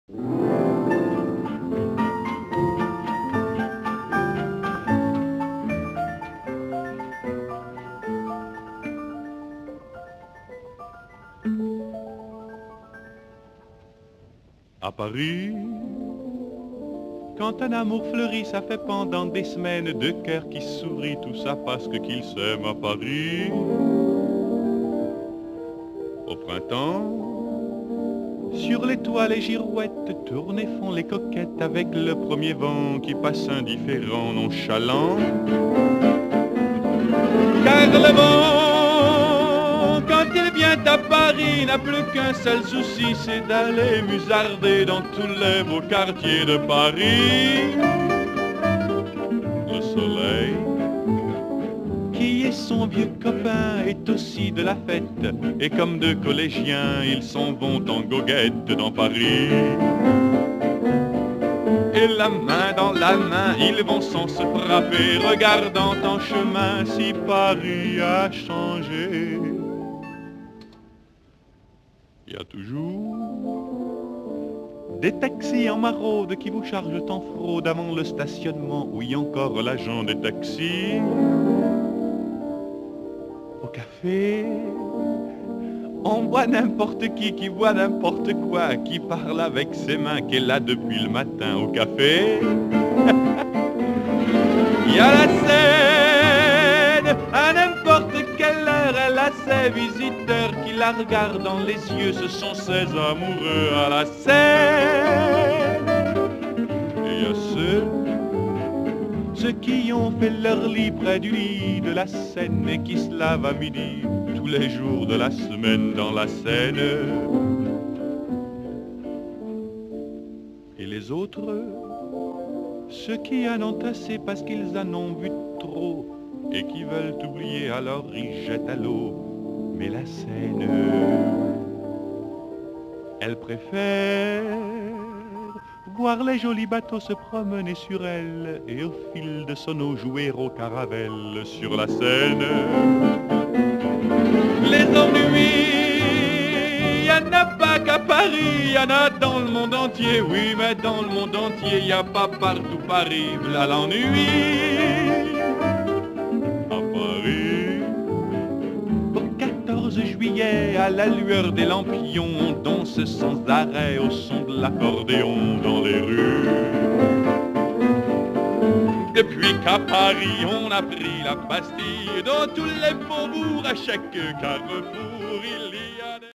À Paris, quand un amour fleurit, ça fait pendant des semaines deux cœurs qui sourient, tout ça parce qu'ils s'aiment à Paris. Au printemps, sur les toits les girouettes tournent et font les coquettes avec le premier vent qui passe indifférent, nonchalant. Car le vent, quand il vient à Paris, n'a plus qu'un seul souci, c'est d'aller musarder dans tous les beaux quartiers de Paris. Le soleil, qui est son vieux copain, est aussi de la fête, et comme deux collégiens, ils s'en vont en goguette dans Paris. Et la main dans la main, ils vont sans se frapper, regardant en chemin si Paris a changé. Il y a toujours des taxis en maraude qui vous chargent en fraude avant le stationnement. Oui, encore l'agent des taxis. Au café, on voit n'importe qui voit n'importe quoi, qui parle avec ses mains, qui est là depuis le matin au café. Il y a la scène, à n'importe quelle heure, elle a ses visiteurs qui la regardent dans les yeux, ce sont ses amoureux à la scène. Et il y a ceux qui ont fait leur lit près du lit de la Seine et qui se lavent à midi tous les jours de la semaine dans la Seine. Et les autres, ceux qui en ont assez parce qu'ils en ont vu trop et qui veulent oublier, alors ils jettent à l'eau. Mais la Seine, elle préfère voir les jolis bateaux se promener sur elle et au fil de son eau jouer aux caravelles sur la Seine. Les ennuis, y en a pas qu'à Paris, y en a dans le monde entier. Oui, mais dans le monde entier, y a pas partout Paris, v'là l'ennui. À Paris, au 14 juillet, à la lueur des lampions, on danse sans arrêt au son de l'accordéon dans les rues. Depuis qu'à Paris on a pris la Bastille, dans tous les faubourgs, à chaque carrefour il y a